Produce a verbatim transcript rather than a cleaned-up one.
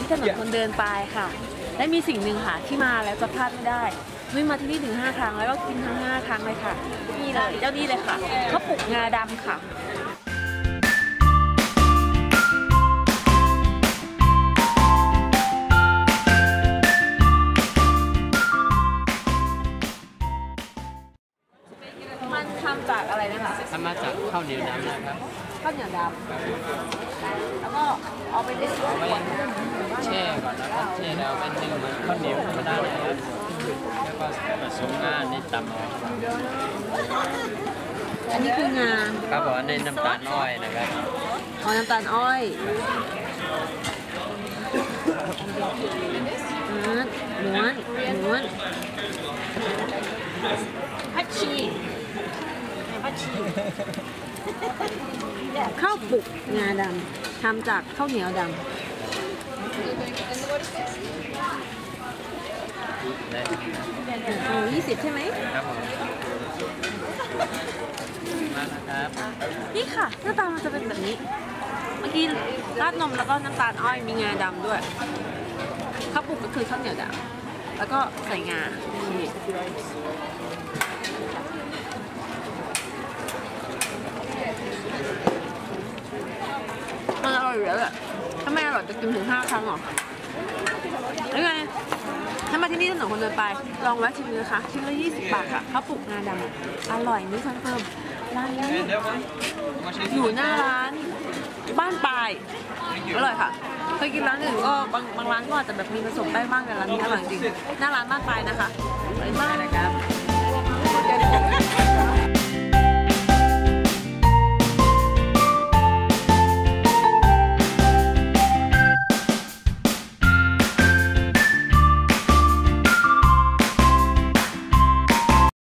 ถนนคนเดินปลายค่ะและมีสิ่งหนึ่งค่ะที่มาแล้วจะพลาดไม่ได้นุ้ยมาที่นี่ถึงห้าครั้งแล้วก็กินทั้งห้าครั้งเลยค่ะนี่เลยเจ้านี่เลยค่ะข้าวปุกงาดำค่ะมันทำจากอะไรนะคะทำมาจากข้าวเหนียวดำนะครับข้าวเหนียวดำแล้วก็เอาไปเล่นเอาไว้แช่ก่อนนะครับแช่แล้วเป็นนึ่งเหมือนข้าวเหนียวธรรมดาเลยครับแล้วก็ผสมงาในตำออกอันนี้คืองาครับผมในน้ำตาลอ้อยนะครับอ๋อน้ำตาลอ้อยม้วนม้วนพัชชีพัชชีข้าวปุกงาดำทำจากข้าวเหนียวดำโอ้ยี่สิบใช่ไหมครับผมมานะครับนี่ค่ะหน้าตามันจะเป็นแบบนี้เมื่อกี้ราดนมแล้วก็น้ำตาลอ้อยมีงาดำด้วยข้าวปุกก็คือข้าวเหนียวดำแล้วก็ใส่งามันอร่อยอยู่แล้วแหละถ้าไม่อร่อยจะกินถึงห้าครั้งหรอแล้วไงถ้ามาที่นี่ถนนคนเดินไปลองแวะชิมดูนะคะชิ้นละยี่สิบบาทค่ะข้าวปุกงาดำอร่อยนี่คอนเฟิร์มร้านนี้อยู่หน้าร้านบ้านปลายอร่อยค่ะเคยกินร้านอื่นก็บางบางร้านก็อาจจะแบบมีผสมแป้งบ้างแต่ร้านนี้อร่อยจริงหน้าร้านบ้านปลายนะคะอร่อยมากนะครับ